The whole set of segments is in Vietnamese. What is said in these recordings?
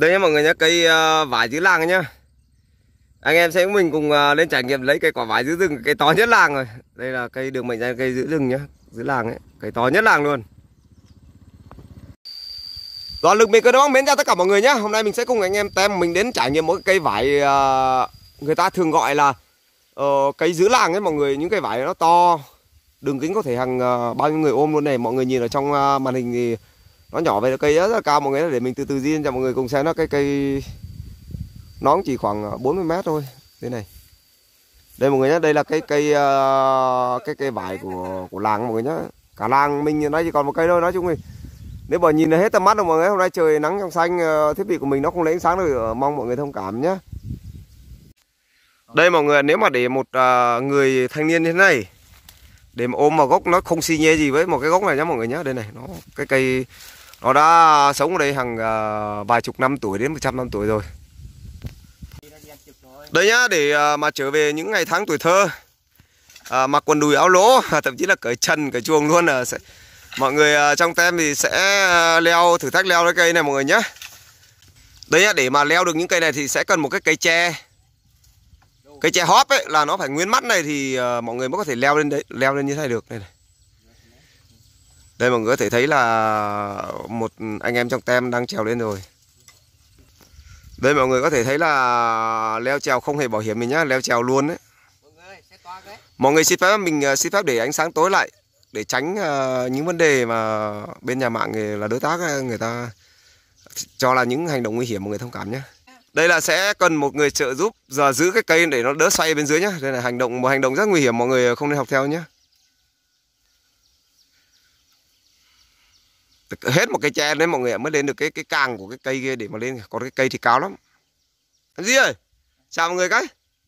Đây nhá mọi người nhá, cây vải dưới làng nhá. Anh em sẽ mình cùng lên trải nghiệm lấy cây quả vải dưới rừng, cây to nhất làng rồi. Đây là cây được mệnh danh cây giữ rừng nhá, dưới làng ấy, cây to nhất làng luôn. Rồi lực mình cơ đó mến chào tất cả mọi người nhá. Hôm nay mình sẽ cùng anh em tem mình đến trải nghiệm một cái cây vải người ta thường gọi là cây giữ làng ấy mọi người. Những cây vải nó to, đường kính có thể hàng bao nhiêu người ôm luôn này. Mọi người nhìn ở trong màn hình thì nó nhỏ về cây rất là cao mọi người, để mình từ từ di cho mọi người cùng xem. Nó cây nó cũng chỉ khoảng 40 mét thôi. Thế này. Đây mọi người nhé, đây là cái cây vải của làng mọi người nhé. Cả làng mình nay chỉ còn một cây thôi, nói chung thì nếu mà nhìn là hết tầm mắt rồi mọi người. Hôm nay trời nắng trong xanh, thiết bị của mình nó không lấy ánh sáng được, mong mọi người thông cảm nhé. Đây mọi người, nếu mà để một người thanh niên như thế này để mà ôm vào gốc nó không xi nhê gì với một cái gốc này nhá mọi người nhé. Đây này, nó cái cây nó đã sống ở đây hàng vài chục năm tuổi đến 100 năm tuổi rồi. Đây nhá, để mà trở về những ngày tháng tuổi thơ, mặc quần đùi áo lỗ, thậm chí là cởi trần cởi chuồng luôn, là mọi người trong tem thì sẽ leo thử thách leo cái cây này mọi người nhé. Đây nhá, để mà leo được những cây này thì sẽ cần một cái cây tre. Cây tre hóp ấy là nó phải nguyên mắt này thì mọi người mới có thể leo lên đấy, leo lên như thế này được. Đây này. Đây mọi người có thể thấy là một anh em trong tem đang trèo lên rồi. Đây mọi người có thể thấy là leo trèo không hề bảo hiểm mình nhá, leo trèo luôn đấy. Mọi người xin phép mình xin phép để ánh sáng tối lại để tránh những vấn đề mà bên nhà mạng là đối tác người ta cho là những hành động nguy hiểm, mọi người thông cảm nhé. Đây là sẽ cần một người trợ giúp giờ giữ cái cây để nó đỡ xoay bên dưới nhá. Đây là một hành động rất nguy hiểm, mọi người không nên học theo nhé. Hết một cây tre đấy mọi người mới lên được cái càng của cái cây kia để mà lên, còn cái cây thì cao lắm. Anh Duy ơi, chào mọi người cái.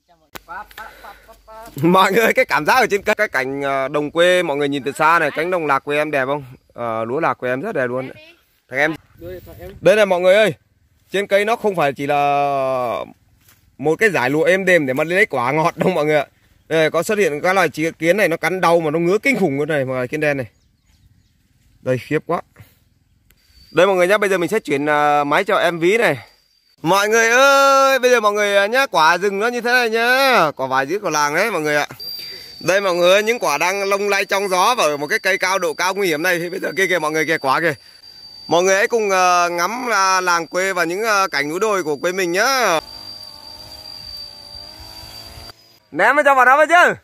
Mọi người, cái cảm giác ở trên cái cảnh đồng quê mọi người nhìn từ xa này, cánh đồng lạc quê em đẹp không? Lúa lạc quê em rất đẹp luôn. Thằng em. Đây này mọi người ơi, trên cây nó không phải chỉ là một cái dải lúa êm đềm để mà lấy quả ngọt đâu mọi người ạ. Đây có xuất hiện cái loài kiến này, nó cắn đau mà nó ngứa kinh khủng luôn này, mà kiến đen này. Đây khiếp quá. Đây mọi người nhá, bây giờ mình sẽ chuyển máy cho em ví này. Mọi người ơi, bây giờ mọi người nhá, quả rừng nó như thế này nhá, quả vải dưới của làng đấy mọi người ạ. Đây mọi người ơi, những quả đang lông lay trong gió và ở một cái cây cao độ cao nguy hiểm này thì bây giờ kia kìa mọi người, kìa quả kìa. Mọi người hãy cùng ngắm làng quê và những cảnh núi đồi của quê mình nhá. Ném cho vào đó với chứ.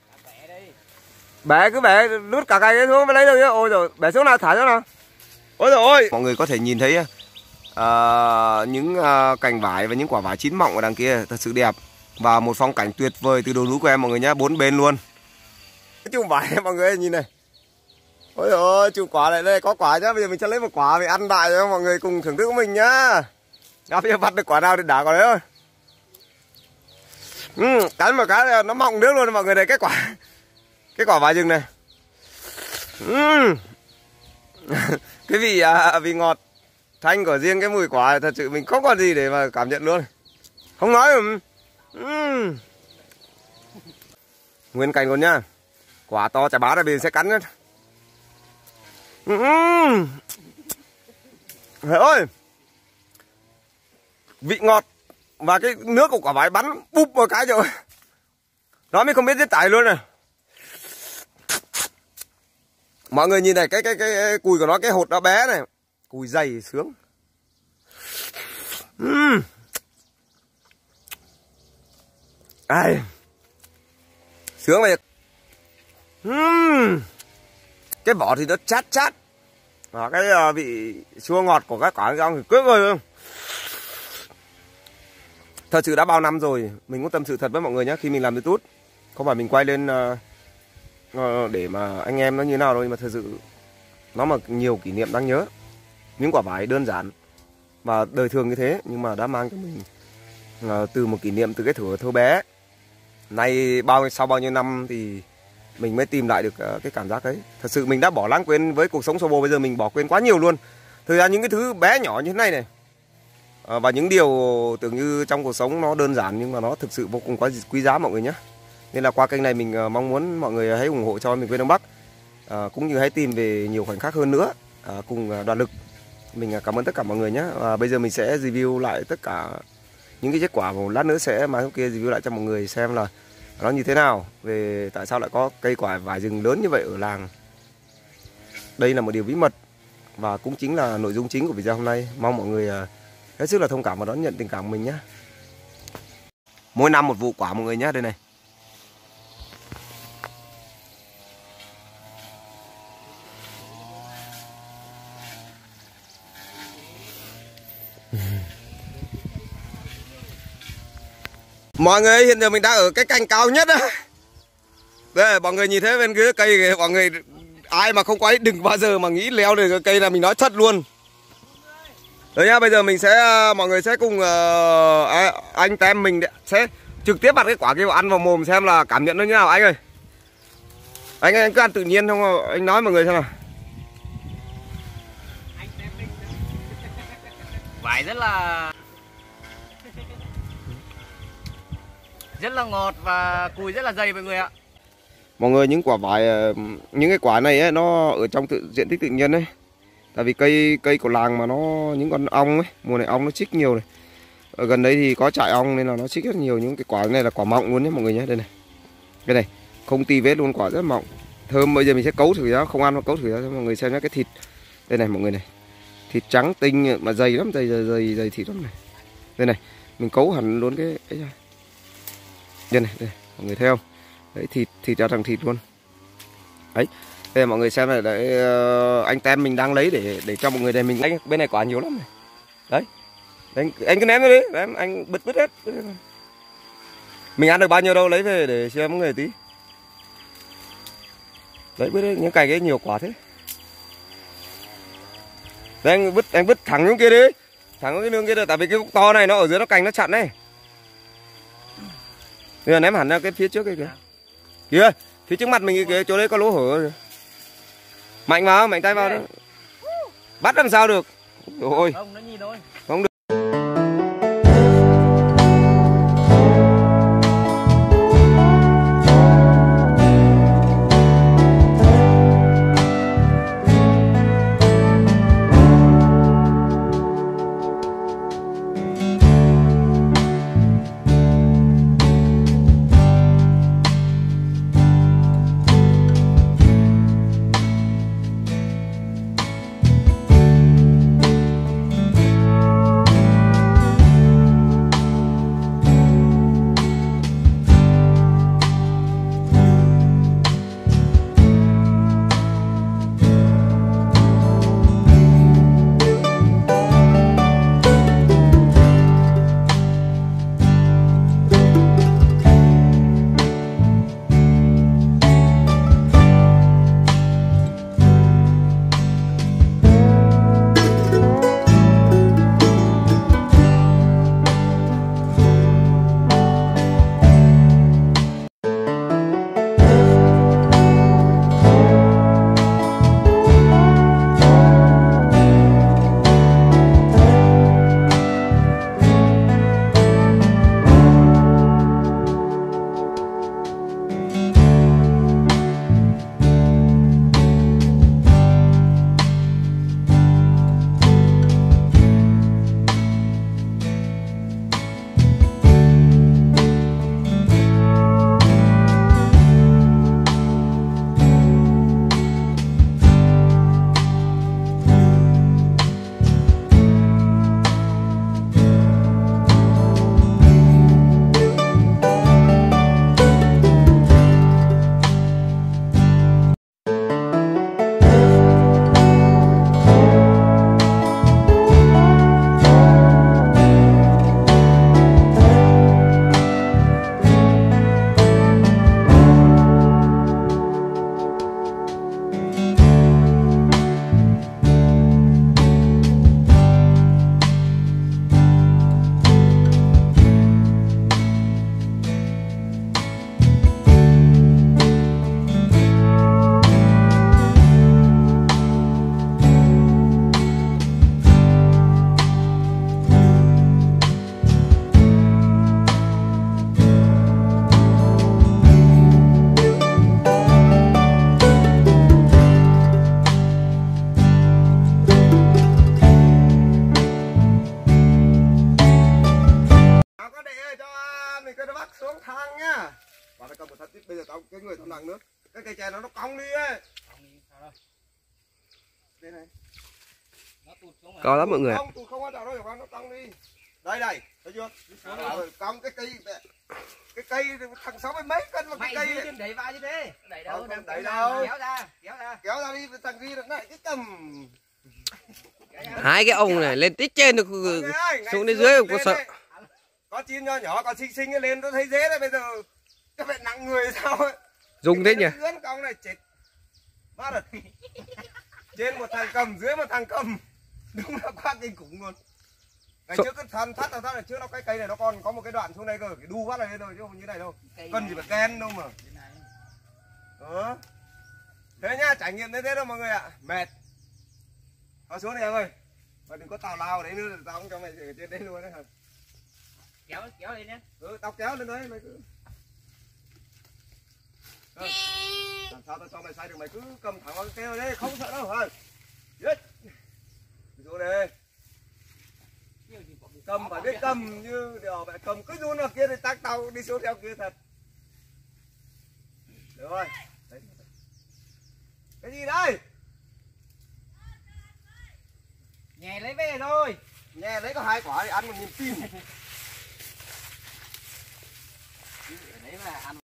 Bẻ cứ bẻ đút cả cây xuống mới lấy được chứ. Ôi rồi, bẻ xuống nào, thả xuống nào. Ôi rồi ôi. Mọi người có thể nhìn thấy những cành vải và những quả vải chín mọng ở đằng kia thật sự đẹp. Và một phong cảnh tuyệt vời từ đồi núi của em mọi người nhá, bốn bên luôn. Cái chùm vải mọi người nhìn này. Ôi ôi, chùm quả này, đây có quả nhá. Bây giờ mình sẽ lấy một quả về ăn đại cho mọi người cùng thưởng thức của mình nhá. Bây giờ vặt được quả nào thì đả quả đấy thôi. Cắn một cái nó mọng nước luôn mọi người này, cái quả vải rừng này. Cái vị ngọt thanh của riêng cái mùi quả thật sự mình không còn gì để mà cảm nhận luôn. Không nói. Nguyên cành luôn nhá. Quả to chả bá ra bên sẽ cắn nhá. Trời ơi. Vị ngọt và cái nước của quả vải bắn búp một cái rồi. Nó mới không biết giết tải luôn này. Mọi người nhìn này, cái cùi của nó, cái hột nó bé này, cùi dày sướng. Ai. Sướng vậy. Cái vỏ thì nó chát chát. Và cái vị chua ngọt của các quả rong thì cướp rồi. Thật sự đã bao năm rồi, mình cũng tâm sự thật với mọi người nhé, khi mình làm YouTube không phải mình quay lên để mà anh em nó như nào đâu, nhưng mà thật sự nó mà nhiều kỷ niệm đáng nhớ. Những quả vải đơn giản và đời thường như thế nhưng mà đã mang cho mình từ một kỷ niệm từ cái thuở thơ bé. Nay sau bao nhiêu năm thì mình mới tìm lại được cái cảm giác ấy. Thật sự mình đã bỏ lãng quên với cuộc sống xô bồ, bây giờ mình bỏ quên quá nhiều luôn. Thực ra những cái thứ bé nhỏ như thế này và những điều tưởng như trong cuộc sống nó đơn giản nhưng mà nó thực sự vô cùng quá quý giá mọi người nhé. Nên là qua kênh này mình mong muốn mọi người hãy ủng hộ cho mình quê Đông Bắc, cũng như hãy tìm về nhiều khoảnh khắc hơn nữa, cùng đoàn lực Mình cảm ơn tất cả mọi người nhé. Và bây giờ mình sẽ review lại tất cả những cái kết quả, một lát nữa sẽ mai hôm kia review lại cho mọi người xem là nó như thế nào, về tại sao lại có cây quả vải rừng lớn như vậy ở làng. Đây là một điều bí mật và cũng chính là nội dung chính của video hôm nay. Mong mọi người hết sức là thông cảm và đón nhận tình cảm của mình nhé. Mỗi năm một vụ quả mọi người nhé. Đây này. Mọi người, hiện giờ mình đang ở cái cành cao nhất á. Đây, mọi người nhìn thấy bên kia cây kìa, mọi người ai mà không quay đừng bao giờ mà nghĩ leo được cái cây này, mình nói thật luôn. Đấy nhá, bây giờ mình sẽ mọi người sẽ cùng anh tem mình sẽ trực tiếp bắt cái quả kia vào ăn vào mồm xem là cảm nhận nó như nào anh ơi. Anh cứ ăn tự nhiên không, anh nói mọi người xem nào. Vải rất là ngọt và cùi rất là dày mọi người ạ. Mọi người, những quả vải, những cái quả này ấy, nó ở trong diện tích tự nhiên đấy. Tại vì cây của làng mà nó những con ong ấy, mùa này ong nó chích nhiều này. Ở gần đấy thì có trại ong nên là nó chích rất nhiều. Những cái quả này là quả mọng luôn nhé mọi người nhé. Đây này. Cái này không tì vết luôn, quả rất mọng. Thơm. Bây giờ mình sẽ cấu thử nó, không ăn mà cấu thử cho mọi người xem nhé. Cái thịt đây này mọi người này. Thịt trắng tinh mà dày lắm, dày thịt lắm này. Đây này, mình cấu hẳn luôn cái ấy này. Đây này, mọi người thấy không? Đấy, thịt ra thằng thịt luôn. Đấy. Đây mọi người xem này, đấy, anh tem mình đang lấy để cho mọi người đây. Mình bên này quả nhiều lắm này. Đấy. Anh cứ ném nó đi, đấy, anh bứt hết. Mình ăn được bao nhiêu đâu, lấy về để xem mọi người tí. Đấy, bứt những cành ấy nhiều quả thế. Đấy, anh bứt thẳng xuống kia đi. Thẳng xuống cái nương kia được, tại vì cái to này nó ở dưới nó cành nó chặn đấy. Bây giờ ném hẳn ra cái phía trước kia kìa. Kìa, phía trước mặt mình kìa, chỗ đấy có lỗ hở rồi. Mạnh vào, mạnh tay vào đó. Bắt làm sao được. Ôi. Không, nó nhìn thôi. Không được. nặng nhá. Và phải cầm một thật, bây giờ tao cái người tao nặng nữa. Cái cây chè nó cong đi ấy. Đây này. Cao lắm mọi người ạ. Không, tụt không quan trọng đâu, nó cong đi. Đây này, thấy chưa? Rồi, cong cái cây thằng 60 mấy cân mà cái cây Mày đẩy vào chứ thế. Đẩy đâu, không đẩy đâu. Kéo ra. Đi thằng ghi này cái cầm. Hai cái ông này lên tít trên được xuống đến dưới không có sợ. Có chim nho nhỏ còn xinh xinh lên nó thấy dễ đấy, bây giờ các bạn nặng người sao ấy. Dùng thế nhỉ? Cái cong này chết. Má rồi. Trên một thằng cầm, dưới một thằng cầm. Đúng là quá kinh khủng luôn. Ngày trước cái thắt là trước nó cái cây này nó còn có một cái đoạn xuống đây cơ, cái đu phát này thôi chứ không như này đâu. Cần gì phải ken đâu mà. Đó. Thế nhá, trải nghiệm thế đâu mọi người ạ. Mệt. Thôi xuống đi em ơi. Mà đừng có tào lao đấy nữa, tao không cho mày ở trên đấy luôn đấy hả? Kéo lên nhé. Tao kéo lên đấy mày cứ. Làm sao tao cho mày sai được, mày cứ cầm thẳng vào cái keo đấy, không sợ đâu hả? Yes. Xuống đây. Cầm phải biết cầm như điều mẹ cầm cứ run vào kia thì tắc tao đi xuống theo kia thật. Được rồi. Đấy. Cái gì đây? Nhè lấy về thôi. Nghe lấy có 2 quả thì ăn một niềm tin. Đấy là ăn